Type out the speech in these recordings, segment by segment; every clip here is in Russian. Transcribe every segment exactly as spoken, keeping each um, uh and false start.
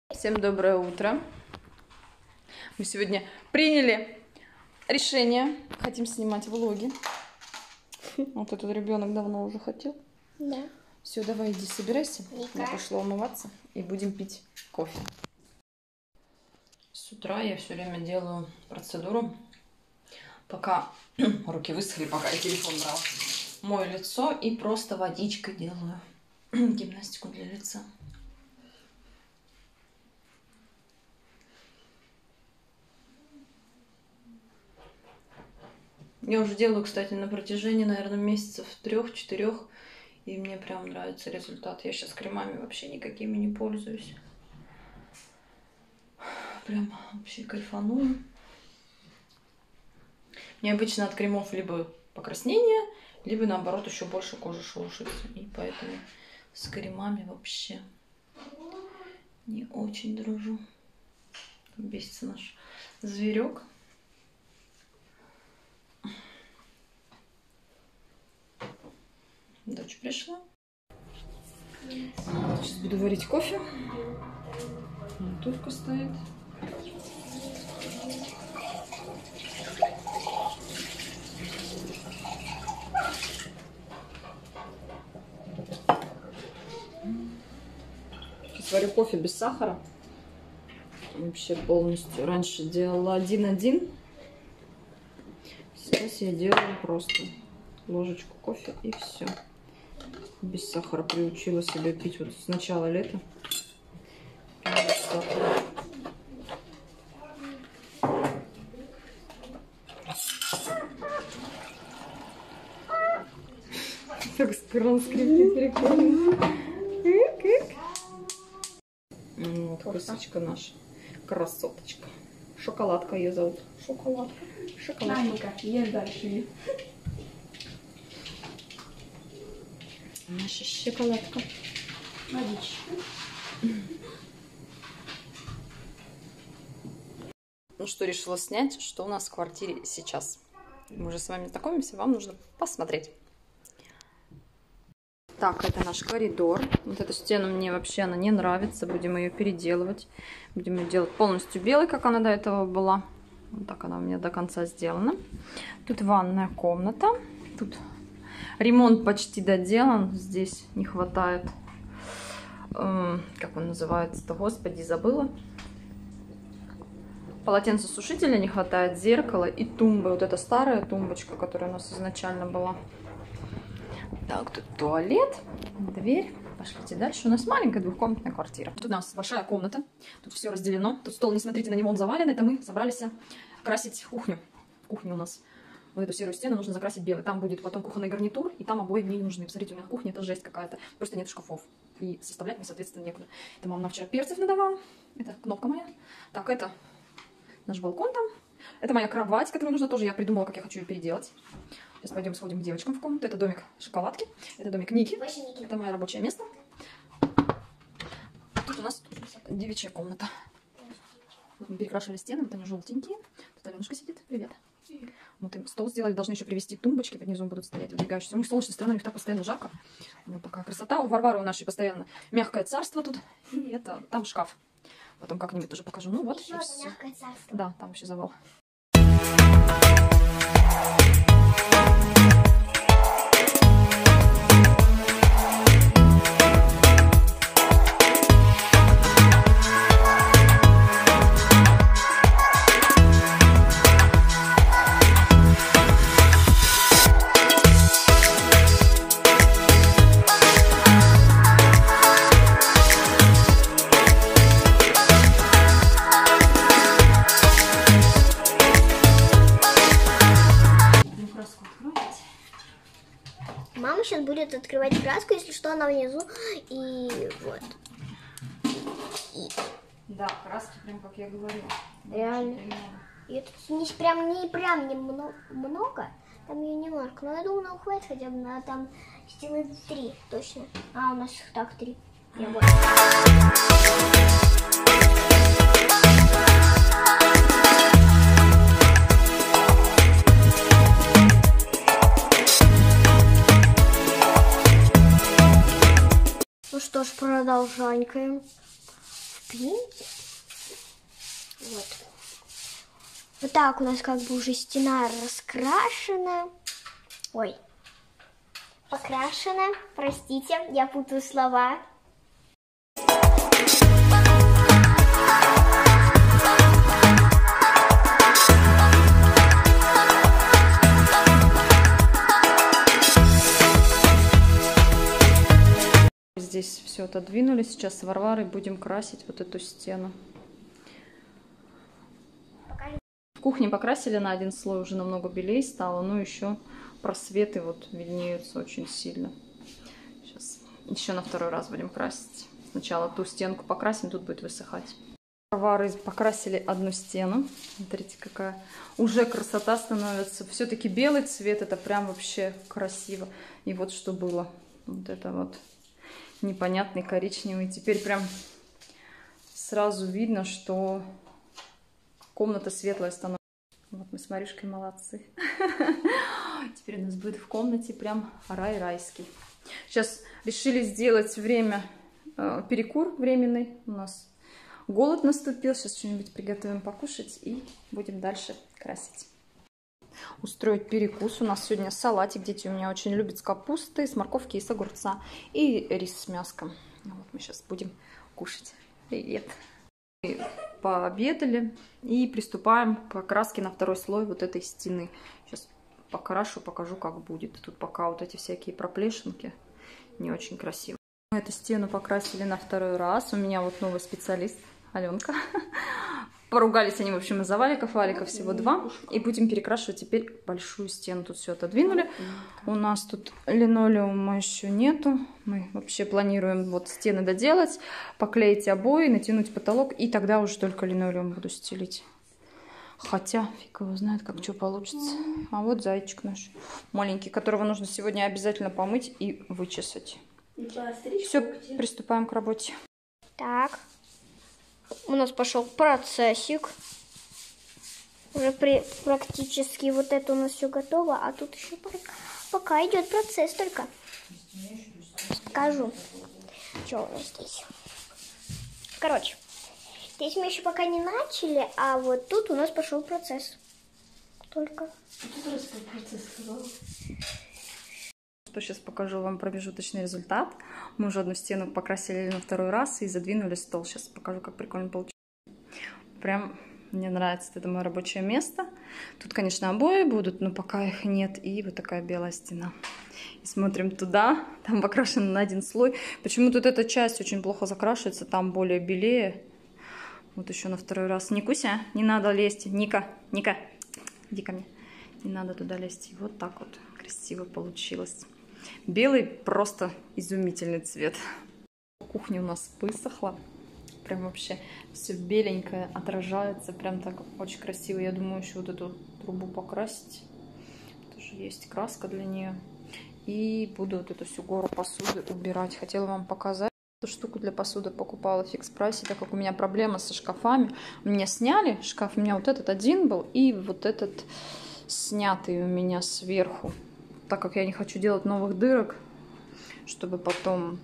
Всем доброе утро. Мы сегодня приняли решение, хотим снимать влоги. Вот этот ребенок давно уже хотел. Да. Все, давай иди собирайся. Ника. Я пошла умываться и будем пить кофе. С утра я все время делаю процедуру, пока руки высохли, пока я телефон брала. Мою лицо и просто водичкой делаю гимнастику для лица. Я уже делаю, кстати, на протяжении, наверное, месяцев трех-четырех, и мне прям нравится результат. Я сейчас кремами вообще никакими не пользуюсь. Прям вообще кайфаную. Мне обычно от кремов либо покраснение, либо наоборот еще больше кожи шелушится. И поэтому с кремами вообще не очень дружу. Бесится наш зверек. Дочь пришла. Сейчас буду варить кофе. Турка стоит. Сейчас варю кофе без сахара. Вообще полностью. Раньше делала один-один. Сейчас я делаю просто ложечку кофе и все. Без сахара приучила себя пить вот с начала лета. Без сахара. Так кран скрипит, прикольно. Вот косочка наша. Красоточка. Шоколадка ее зовут. Шоколадка. Шоколадка. Ешь дальше. Наша шоколадка. Водичка. Ну что, решила снять, что у нас в квартире сейчас. Мы уже с вами знакомимся, вам нужно посмотреть. Так, это наш коридор. Вот эту стену мне вообще она не нравится. Будем ее переделывать. Будем ее делать полностью белой, как она до этого была. Вот так она у меня до конца сделана. Тут ванная комната. Тут ремонт почти доделан. Здесь не хватает, э, как он называется-то, господи, забыла. Полотенцесушителя не хватает, зеркала и тумбы. Вот эта старая тумбочка, которая у нас изначально была. Так, тут туалет, дверь. Пошлите дальше. У нас маленькая двухкомнатная квартира. Тут у нас большая комната. Тут все разделено. Тут стол, не смотрите, на него он завален. Это мы собрались красить кухню. Кухня у нас. Вот эту серую стену нужно закрасить белой. Там будет потом кухонный гарнитур, и там обои мне не нужны. Посмотрите, у меня кухня это жесть какая-то. Просто нет шкафов. И составлять мне, соответственно, некуда. Это мама вчера перцев надавала. Это кнопка моя. Так, это наш балкон там. Это моя кровать, которую нужно тоже. Я придумала, как я хочу ее переделать. Сейчас пойдем сходим к девочкам в комнату. Это домик шоколадки. Это домик Ники. Это мое рабочее место. Тут у нас девичья комната. Вот мы перекрашивали стены. Вот они желтенькие. Тут Аленушка сидит. Привет. Вот им стол сделали, должны еще привезти тумбочки, под низом будут стоять выдвигающиеся. У них солнечная сторона, у них так постоянно жарко. Вот такая красота. У Варвары у нашей постоянно мягкое царство тут. И это, там шкаф. Потом как-нибудь тоже покажу. Ну вот. Да, там вообще завал. Мама сейчас будет открывать краску, если что, она внизу. И вот. И... Да, краски прям как я говорила. Реально. И тут не, прям не прям немного, много, там ее немножко. Но я думаю, нам хватит хотя бы на там стены три точно. А, у нас их так три. Я больше. Ну что ж, продолжаем. принтер. Вот. Вот так у нас как бы уже стена раскрашена. Ой. Покрашена. Простите, я путаю слова. Здесь все отодвинули. Сейчас с Варварой будем красить вот эту стену. В кухне покрасили на один слой, уже намного белее стало, но еще просветы вот виднеются очень сильно. Сейчас еще на второй раз будем красить. Сначала ту стенку покрасим, тут будет высыхать. Варвары покрасили одну стену. Смотрите, какая уже красота становится. Все-таки белый цвет, это прям вообще красиво. И вот что было. Вот это вот непонятный коричневый. Теперь прям сразу видно, что комната светлая становится. Вот мы с Маришкой молодцы. Теперь у нас будет в комнате прям рай райский. Сейчас решили сделать время, э, перекур временный. У нас голод наступил. Сейчас что-нибудь приготовим покушать и будем дальше красить. Устроить перекус. У нас сегодня салатик. Дети у меня очень любят с капустой, с морковки и с огурца. И рис с мяском. Вот мы сейчас будем кушать. Привет! Пообедали и приступаем к покраске на второй слой вот этой стены. Сейчас покрашу, покажу, как будет. Тут пока вот эти всякие проплешинки не очень красиво. Эту стену покрасили на второй раз. У меня вот новый специалист, Аленка. Поругались они, в общем, из-за валиков. Валиков всего два. И будем перекрашивать теперь большую стену. Тут все отодвинули. У нас тут линолеума еще нету. Мы вообще планируем вот стены доделать, поклеить обои, натянуть потолок. И тогда уже только линолеум буду стелить. Хотя, фиг его знает, как что получится. А вот зайчик наш маленький, которого нужно сегодня обязательно помыть и вычесать. Все, приступаем к работе. Так. У нас пошел процессик. Уже при, практически вот это у нас все готово. А тут еще пока, пока идет процесс только. Скажу. Что у нас здесь? Короче. Здесь мы еще пока не начали. А вот тут у нас пошел процесс. Только. Сейчас покажу вам промежуточный результат. Мы уже одну стену покрасили на второй раз и задвинули стол. Сейчас покажу, как прикольно получилось. Прям мне нравится. Это мое рабочее место. Тут, конечно, обои будут, но пока их нет. И вот такая белая стена. И смотрим туда. Там покрашено на один слой. Почему тут эта часть очень плохо закрашивается. Там более белее. Вот еще на второй раз. Никуся, не надо лезть. Ника, Ника, иди ко мне. Не надо туда лезть. И вот так вот красиво получилось. Белый просто изумительный цвет. Кухня у нас высохла. Прям вообще все беленькое отражается. Прям так очень красиво. Я думаю, еще вот эту трубу покрасить. Тоже есть краска для нее. И буду вот эту всю гору посуды убирать. Хотела вам показать. Эту штуку для посуды покупала в фикс прайсе, так как у меня проблема со шкафами. У меня сняли шкаф. У меня вот этот один был. И вот этот снятый у меня сверху. Так как я не хочу делать новых дырок, чтобы потом,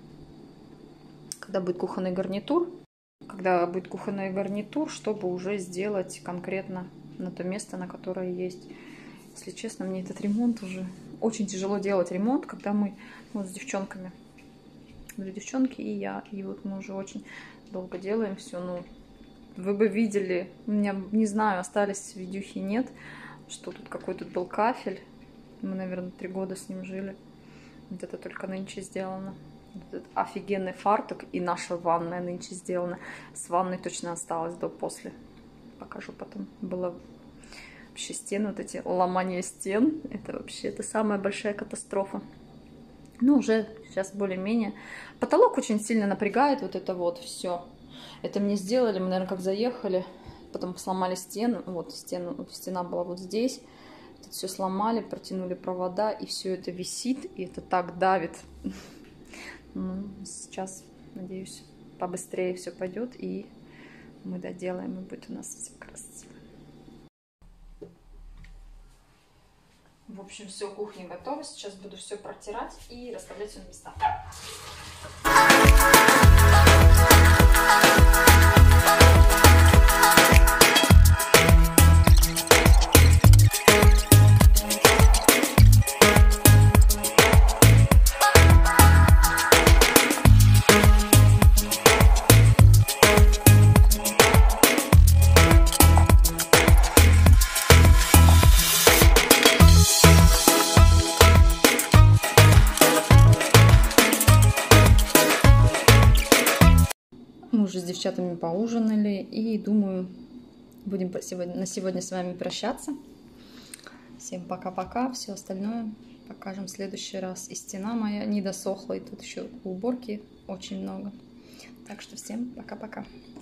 когда будет кухонный гарнитур, когда будет кухонный гарнитур, чтобы уже сделать конкретно на то место, на которое есть. Если честно, мне этот ремонт уже очень тяжело делать ремонт, когда мы вот с девчонками, две девчонки и я, и вот мы уже очень долго делаем все. Ну, вы бы видели, у меня, не знаю, остались видюхи, нет, что тут какой тут был кафель. Мы, наверное, три года с ним жили. Вот это только нынче сделано. Вот этот офигенный фартук. И наша ванная нынче сделана. С ванной точно осталось до-после. Покажу потом. Было вообще стены, вот эти ломания стен. Это вообще это самая большая катастрофа. Ну, уже сейчас более-менее. Потолок очень сильно напрягает. Вот это вот все. Это мне сделали. Мы, наверное, как заехали. Потом сломали стену. Вот стену, стена была вот здесь. Тут все сломали, протянули провода, и все это висит, и это так давит. Ну, сейчас, надеюсь, побыстрее все пойдет, и мы доделаем, и будет у нас все красиво. В общем, все, кухня готова. Сейчас буду все протирать и расставлять все на места. девчатами поужинали. И думаю, будем сегодня, на сегодня с вами прощаться. Всем пока-пока. Все остальное покажем в следующий раз. И стена моя не досохла. И тут еще уборки очень много. Так что всем пока-пока.